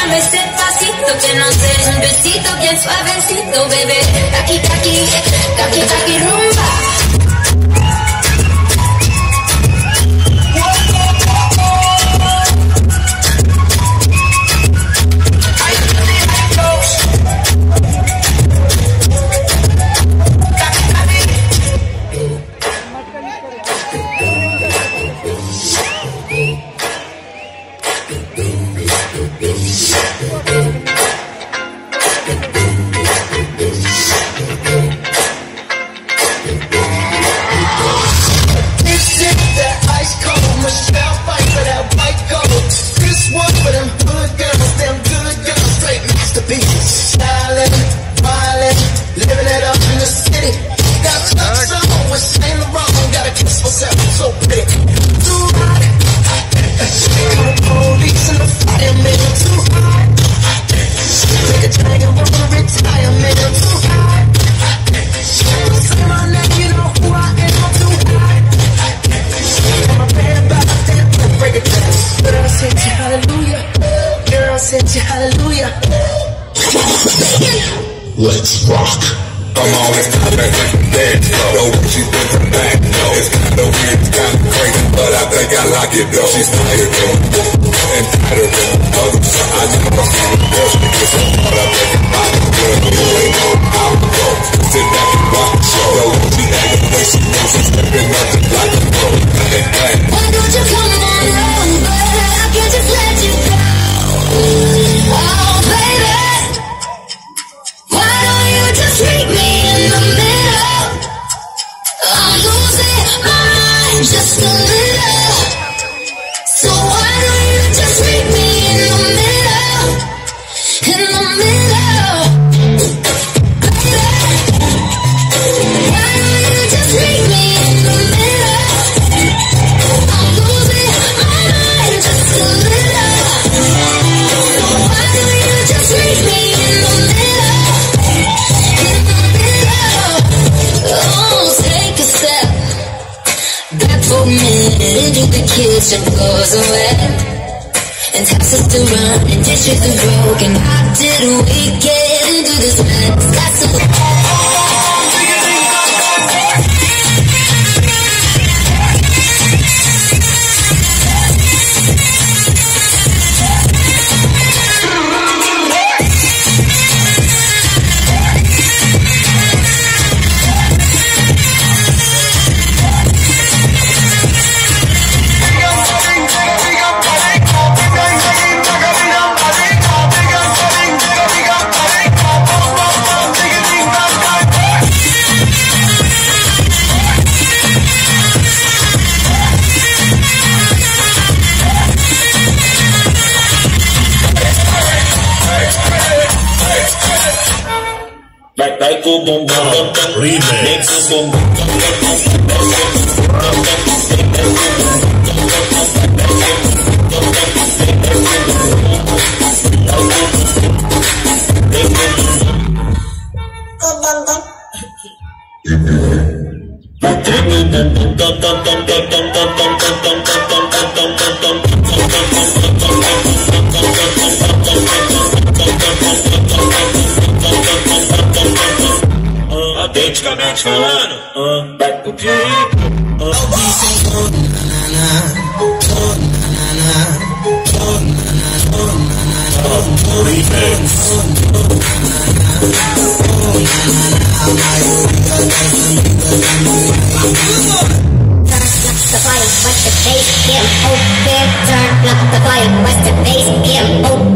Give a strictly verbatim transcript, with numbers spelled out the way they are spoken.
despacito, que no sé, un besito bien suavecito, bebé. Taki, taki, taki, taki, rumba. Let's rock. Come on, it's time to dance. No, she's been from back. No, it's kinda weird, it's kinda crazy, but I think I like it though. She's tired though, and tighter than others. I know my favorite girl, she gets up, but I think it's my good. You ain't know how it goes. Sit back and watch the show. Yo, she had the way she moves, she's stepping up just like a pro. Why don't you come on over? I can't just let you go. Oh, baby. Just meet me in the middle. I'm losing my mind just a little. So why don't you just meet me in the middle? In the middle, baby. Why don't you just meet me in the middle? I'm losing my mind just a little. So why don't you just meet me in the middle? For a minute into the kitchen, floors are wet, and houses to run, and dishes are broken. How did we get into this mess? Got some like boom boom boom boom remix. Boom boom autenticamente falando, uh, vai pro Piauí. Uh. The fire, watch the bass, get 'em open. Turn up the fire, watch the bass, get 'em open.